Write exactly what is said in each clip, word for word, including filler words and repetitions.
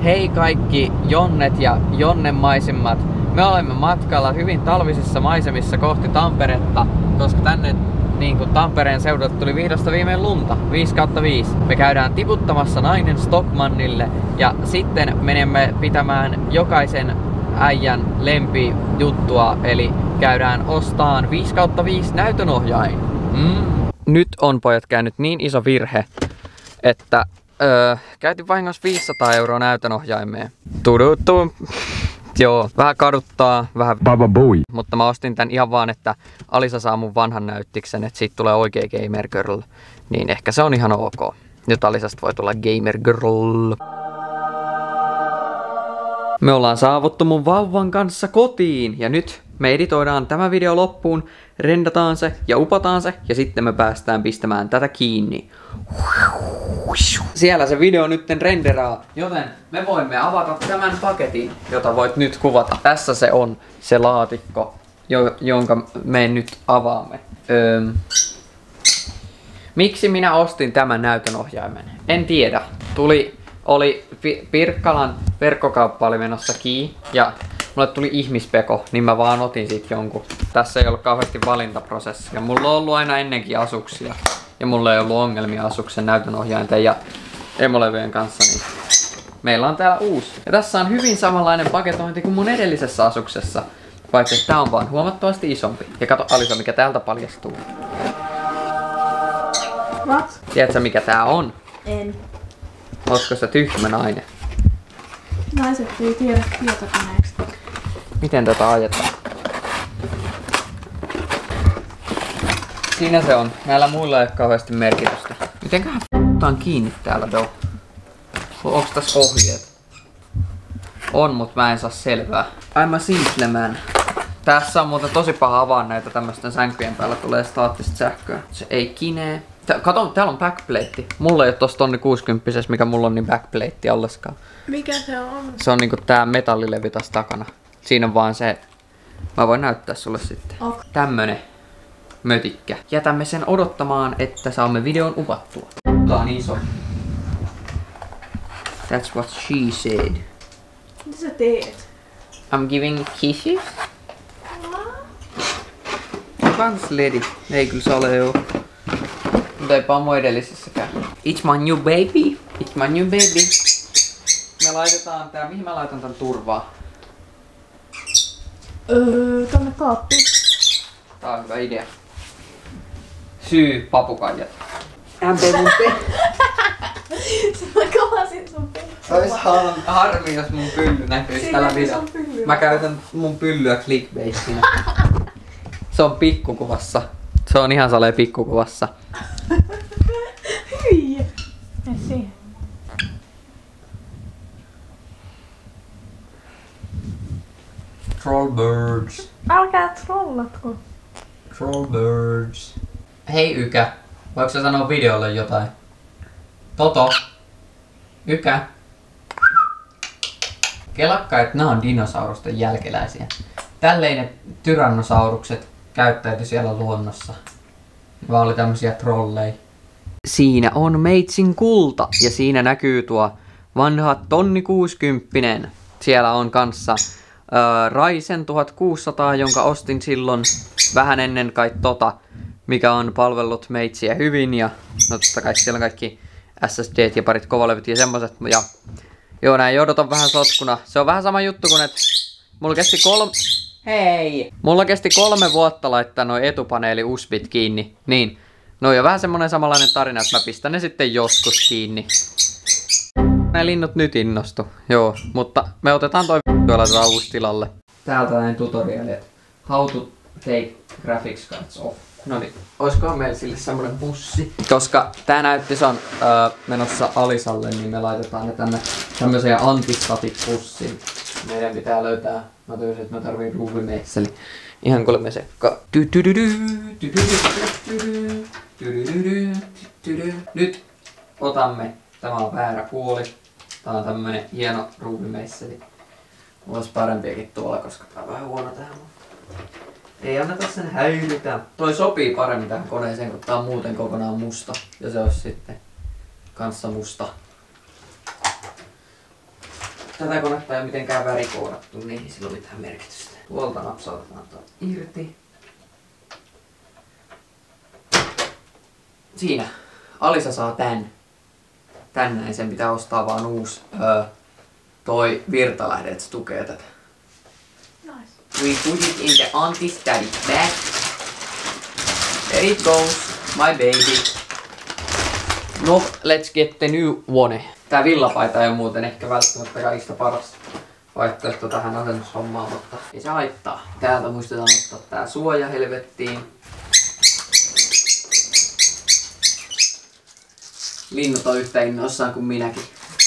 Hei kaikki Jonnet ja Jonnenmaisimmat. Me olemme matkalla hyvin talvisissa maisemissa kohti Tamperetta, koska tänne niin kuin Tampereen seudulta tuli vihdosta viimein lunta, viisi kautta viisi. Me käydään tiputtamassa nainen Stockmannille ja sitten menemme pitämään jokaisen äijän lempijuttua, eli käydään ostaan viisi kautta viisi näytönohjain. Mm. Nyt on pojat käynyt niin iso virhe, että öö, käytin vahingossa viisisataa euroa näytönohjaimeen. Tudutu. Joo, vähän kaduttaa, vähän Baba boy. Mutta mä ostin tän ihan vaan, että Alisa saa mun vanhan näyttiksen, että siitä tulee oikea gamer girl. Niin ehkä se on ihan ok. Nyt Alisasta voi tulla gamer girl. Me ollaan saavuttu mun vauvan kanssa kotiin ja nyt me editoidaan tämä video loppuun, rendataan se ja upataan se ja sitten me päästään pistämään tätä kiinni. Siellä se video nytten renderaa, joten me voimme avata tämän paketin, jota voit nyt kuvata. Tässä se on se laatikko, jo, jonka me nyt avaamme. Öö, miksi minä ostin tämän näytönohjaimen? En tiedä. Tuli, oli Pirkkalan verkkokauppa oli menossa kiinni ja mulle tuli ihmispeko, niin mä vaan otin siitä jonkun. Tässä ei ollut kauheasti valintaprosessia. Mulla on ollut aina ennenkin Asuksia. Ja mulla ei ollut ongelmia Asuksen näytönohjainten ja emolevyjen kanssa, niin meillä on täällä uusi. Ja tässä on hyvin samanlainen paketointi kuin mun edellisessä Asuksessa, paitsi että tää on vaan huomattavasti isompi. Ja kato Alisa, mikä täältä paljastuu. What? Tiedätkö mikä tää on? En. Ootko sä tyhmä nainen? Naiset ei tiedä tietokoneesta. Miten tätä ajetaan? Siinä se on. Näillä muilla ei ole kauheasti merkitystä. Mitenköhän f***taan kiinni täällä do? Onks tässä ohjeet? On, mut mä en saa selvää. I'm a simple man. Tässä on muuten tosi paha avaa näitä tämmösten sänkyjen päällä tulee staattista sähköä. Se ei kinee. Tää, kato, täällä on backplate. Mulla ei oo tossa tonni kuusikymmentä, mikä mulla on niin backplate ollenkaan. Mikä se on? Se on niinku tää metallilevy tässä takana. Siinä on vaan se. Mä voin näyttää sulle sitten. Okay. Tämmönen mötikkä. Jätämme sen odottamaan, että saamme videon upattua. Tää on iso. That's what she said. Mitä sä teet? I'm giving kisses. Kans ledi. Ei kyllä se ole joo. Mutta eipä mun edellisessäkään. It's my new baby. It's my new baby. Me laitetaan tää. Mihin mä laitan tän turvaa? Öö, tonne kaappiin. Tää on hyvä idea. Syy papukaijat. Ämpe mun pe... Mä kalasin sun pyllyä. Ois harmi, jos mun pylly näkyis tällä videolla. Mä käytän mun pyllyä clickbaitina. Se on pikkukuvassa. Se on ihan salee pikkukuvassa. Hyi! Mene siihen. Trollbirds. Älkää trollatko. Trollbirds. Hei Ykä, voiko sä sanoa videolle jotain? Toto. Ykä. Kelakka, että nää on dinosaurusten jälkeläisiä. Tälleen ne tyrannosaurukset käyttäytyi siellä luonnossa. Vaan oli tämmösiä trolleja. Siinä on meitsin kulta ja siinä näkyy tuo vanha tonni kuusikymppinen. Siellä on kanssa Öö, Ryzen tuhatkuusisataa, jonka ostin silloin vähän ennen kai tota, mikä on palvellut meitsiä hyvin ja no totta kai siellä on kaikki S S D:t ja parit kovalevyt ja semmoset ja joo näin odotan vähän sotkuna. Se on vähän sama juttu kuin että mulla kesti kolme Hei! Mulla kesti kolme vuotta laittaa noi etupaneeli U S Bit kiinni. Niin. No ja vähän semmonen samanlainen tarina, että mä pistän ne sitten joskus kiinni. Nää linnut nyt innostu. Joo, mutta me otetaan toi v***u ja laitetaan uusi tilalle. Täältä näin tutoriali, että how to take graphics cards off. Noniin, oiskohan meillä sille semmonen pussi? Koska tää näyttis on öö, menossa Alisalle, niin me laitetaan ne tänne tämmöseen antistatic pussiin. Meidän pitää löytää, mä tyysin, että mä tarviin ruuvimeisseli. Ihan kuule me sekkaa. Nyt otamme. Tämä on väärä puoli. Tää on tämmönen hieno ruuvimeisseli. Mulla olisi parempiakin tuolla, koska tää on vähän huono tähän. Ei anneta sen häilytä. Toi sopii paremmin tähän koneeseen, kun tää on muuten kokonaan musta. Ja se olisi sitten kanssa musta. tätä konetta ei ole mitenkään värikoodattu, niin ei sillä ole mitään merkitystä. Tuolta napsautetaan tuo irti. Siinä. Alisa saa tän. Tän näin, sen pitää ostaa vaan uusi öö, toi virtalähde, että se tukee tätä. Nice. We put it in the anti-static bag. There it goes, my baby. No, let's get the new one. Tää villapaita ei ole muuten ehkä välttämättä kaikista paras vaihtoehto tähän asennushommaan, mutta ei se haittaa. Täältä muistetaan ottaa tää suoja helvettiin. Linnut on yhtä innoissaan kuin minäkin.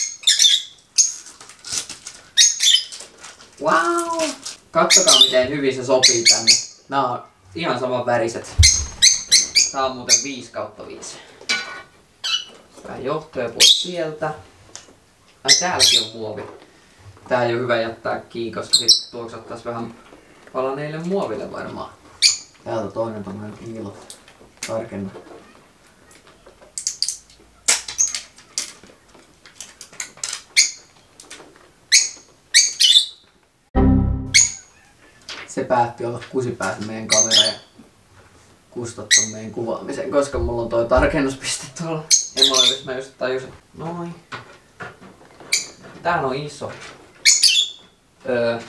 Wow! Katsokaa miten hyvin se sopii tänne. Nää on ihan saman väriset. Tää on muuten viisi kautta viisi. Vähän johtoja pois sieltä. Ai täälläkin on muovi. Tää ei oo hyvä jättää kiinni, koska sit tuoksattais vähän palaneille muoville varmaan. Täältä toinen tommonen kiilo. Tarkenna. Se päätti olla kusipäässä meidän kamera ja kustattu meidän kuvaamisen, koska mulla on toi tarkennuspiste tuolla. Emolevissa mä just tajusin. Noin. Tää on iso. Öö.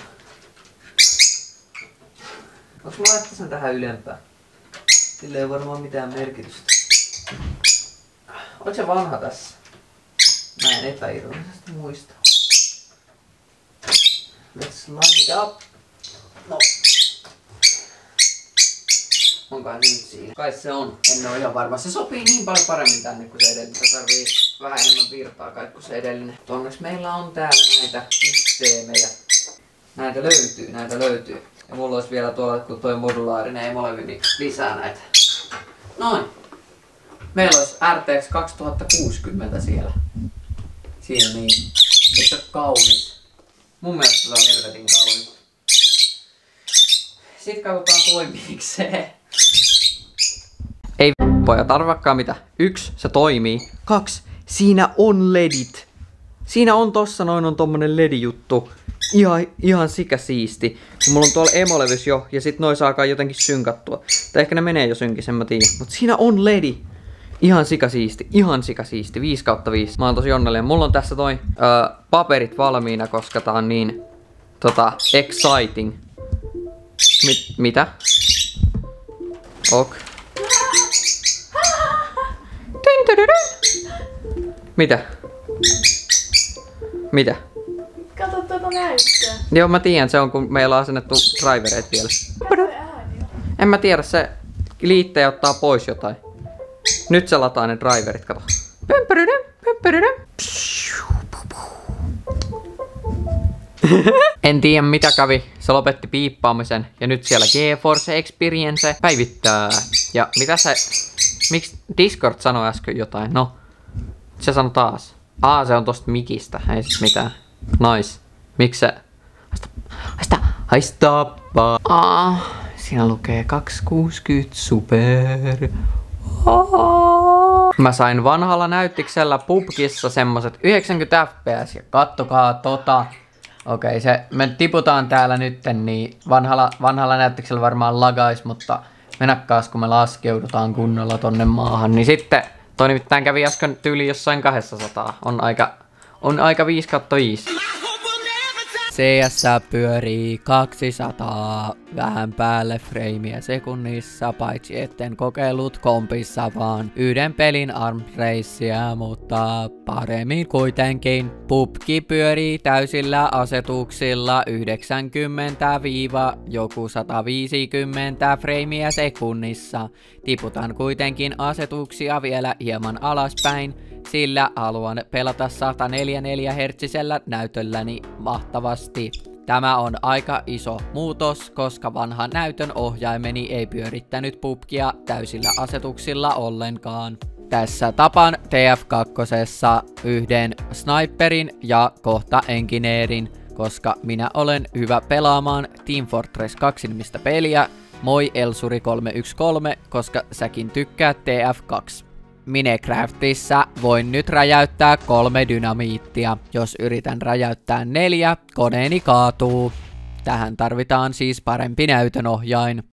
Onks mä laittaa sen tähän ylempään? Sillä ei varmaan mitään merkitystä. Onko se vanha tässä? Mä en epäironisesti muista. Let's line it up. No. Onkohan nyt siinä? Kai se on. En oo ihan varma. Se sopii niin paljon paremmin tänne kuin se edellinen. Se tarvii vähän enemmän virtaa kai kuin se edellinen. Onneksi meillä on täällä näitä systeemejä. Näitä löytyy, näitä löytyy. Ja mulla olisi vielä tuolla, kun toi modulaarinen ei molemmin, niin lisää näitä. Noin. Meillä olisi R T X kaksituhattakuusikymmentä siellä. Siinä niin. Eikö se ole kaunis? Mun mielestä se on helvetin kaunis. Sitten katsotaan toimiiks se. Ei pojat, arvakkaa mitä. Yksi, se toimii. Kaksi, siinä on ledit. Siinä on tossa noin on tommonen ledi-juttu. Ihan, ihan sikä siisti. Mulla on tuolla emolevys jo ja sit noi saakaa jotenkin synkattua. Tai ehkä ne menee jo synkis, en mä tiedä. Mut siinä on ledi. Ihan sika siisti, ihan sika siisti. viisi kautta viisi. Mä oon tosi onnellinen. Mulla on tässä toi ö, paperit valmiina, koska tää on niin tota exciting. Mit, mitä? Ok. Mitä? Mitä? Kato tuota näyttöä. Joo, mä tiedän, se on kun meillä on asennettu drivereet vielä. Kato ääni. En mä tiedä, se liittää ottaa pois jotain. Nyt se lataa ne driverit, kato. En tiedä mitä kävi, se lopetti piippaamisen ja nyt siellä GeForce Experience päivittää. Ja mitä se... Miksi Discord sanoi äsken jotain? No, se sanoi taas. Aa, se on tosta mikistä, ei sit mitään. Nice. Miksi se... Haista... Haista... Haista... Aa, siinä lukee kaksisataakuusikymmentä Super. Aa. Mä sain vanhalla näyttiksellä P U B Gissa semmoset yhdeksänkymmentä F P S ja kattokaa tota. Okei, okay, se me tiputaan täällä nytten, niin vanhalla, vanhalla näyttiksellä varmaan lagais, mutta menakkaas kun me laskeudutaan kunnolla tonne maahan, niin sitten toi nimittäin kävi äsken tyyli jossain kaksisataa. On aika, on aika viisi kautta viisi. C S pyörii kaksisataa vähän päälle freimiä sekunnissa, paitsi etten kokeillut kompissa vaan yhden pelin arms racea, mutta paremmin kuitenkin. P U B G pyörii täysillä asetuksilla yhdeksänkymmentä joku sata viisikymmentä freimiä sekunnissa. Tiputan kuitenkin asetuksia vielä hieman alaspäin, sillä haluan pelata sata neljäkymmentäneljä hertsisellä näytölläni mahtavasti. Tämä on aika iso muutos, koska vanhan näytön ohjaimeni ei pyörittänyt P U B Gia täysillä asetuksilla ollenkaan. Tässä tapan T F kaksi yhden sniperin ja kohta engineerin, koska minä olen hyvä pelaamaan Team Fortress kaksi nimistä peliä. Moi Elsuri kolme yksi kolme, koska säkin tykkäät T F kaksi. Minecraftissa voin nyt räjäyttää kolme dynamiittia. Jos yritän räjäyttää neljä, koneeni kaatuu. Tähän tarvitaan siis parempi näytönohjain.